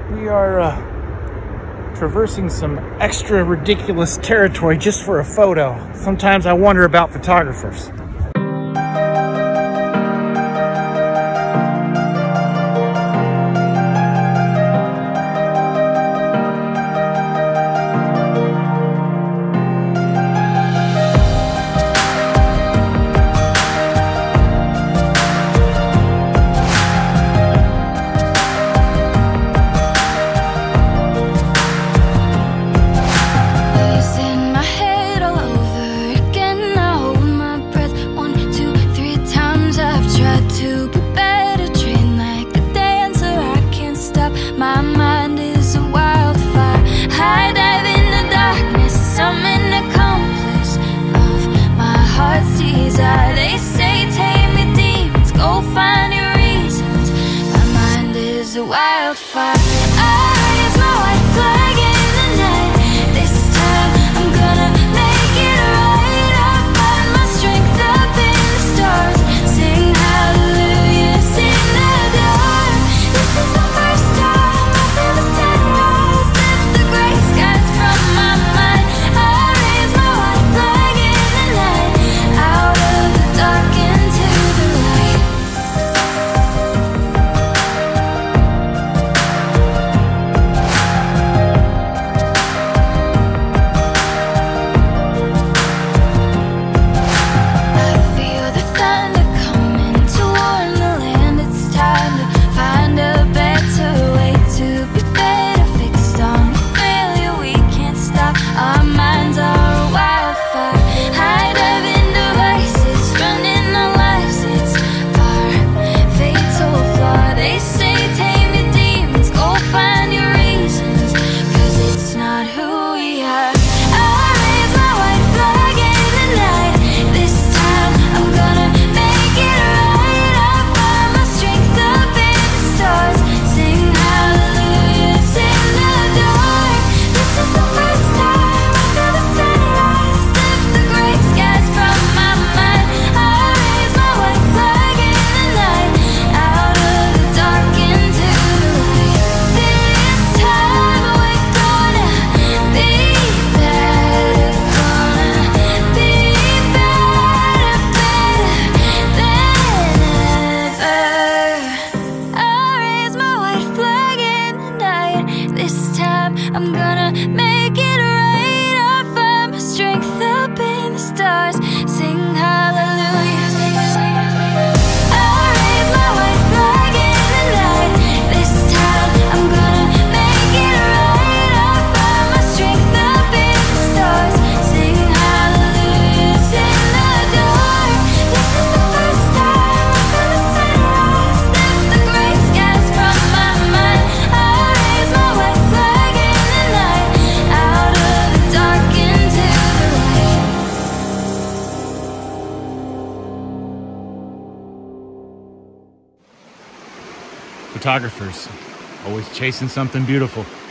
We are traversing some extra ridiculous territory just for a photo. Sometimes I wonder about photographers. They say tame your demons, go find your reasons. My mind is a wildfire. I raise my white flag in the night. This time I'm gonna make it right. I find my strength up in the stars. Sing hallelujahs in the dark. This is the first time I feel the sunrise. Lift the gray skies from my mind. I raise my white flag in the night. Out of the dark into the light. I feel the thunder coming to warn the land. It's time to find a better way to be better, fixed on the failure we can't stop. Our minds are a wildfire, high-diving devices, running our lives. It's our fatal flaw. They say tame your demons, go find your reasons, 'cause it's not who we are. I raise my white flag in the night. This time I'm gonna make it right. I find my strength up in the stars. Sing hallelujahs in the dark. This is the first time I feel the sunrise. Lift the gray skies from my mind. I raise my white flag in the night. Out of the dark into the light. This time we're gonna be better. Gonna be better, better than ever. I raise my white flag in the night. This time I'm gonna make it right. I find my strength up in the stars. Sing hallelujah. I raise my white flag in the night. This time I'm gonna make it right. I find my strength up in the stars. Sing hallelujahs in the dark. This is the first time I feel the sunrise. Lift the gray skies from my mind. I raise my white flag in the night. Out of the dark into the light. Photographers, always chasing something beautiful.